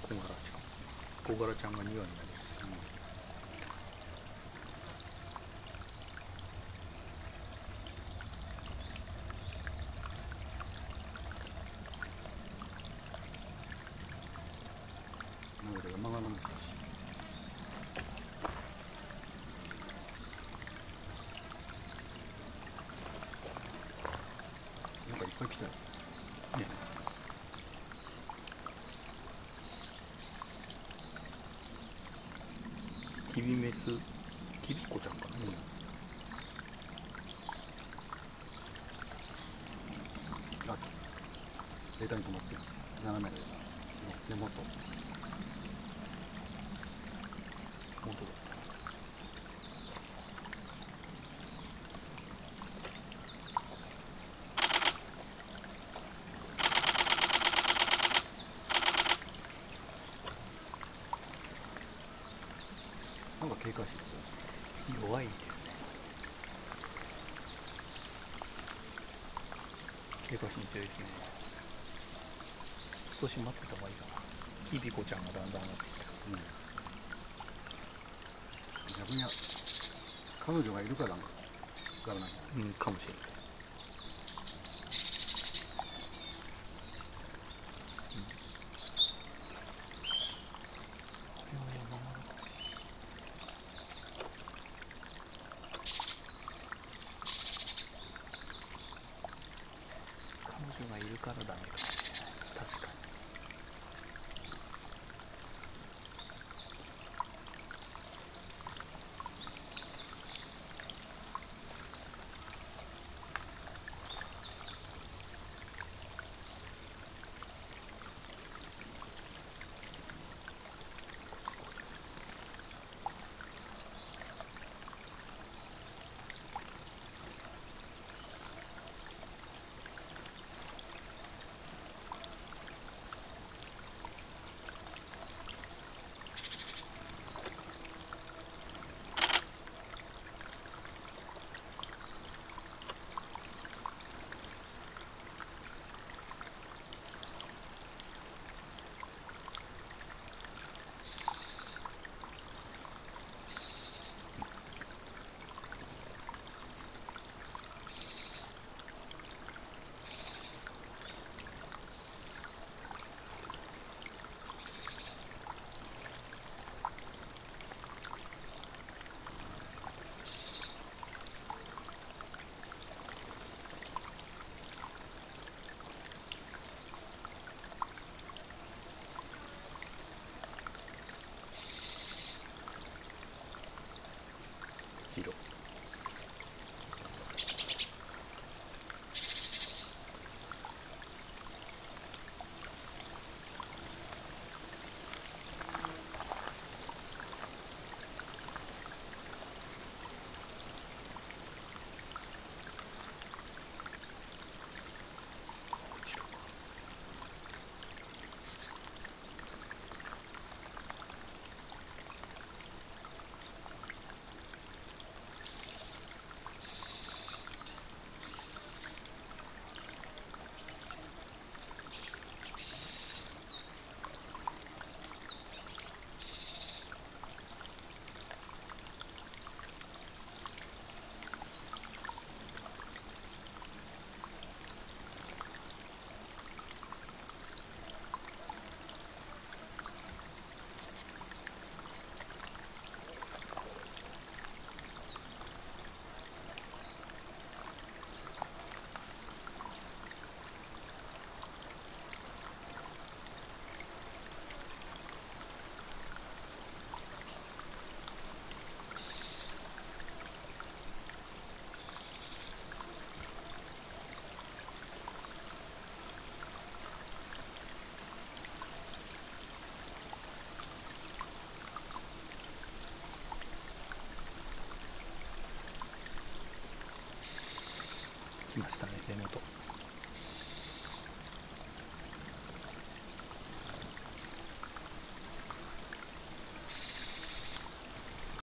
小柄ちゃんが2羽になります。 なので山が難しい。なんかいっぱい来たよ。 ね。キビメス、キビっこちゃんかな。 あ、枝に止まってる。斜めの根元。 本当だ。 なんか警戒心ですよ。 弱いですね。警戒心強いですね。少し待ってた方がいいかな。キビコちゃんがだんだん上がってきた。 逆に彼女がいるから危ない。 かもしれない。彼女がいるからダメかもしれない。確かに。色。来ましたね、根元。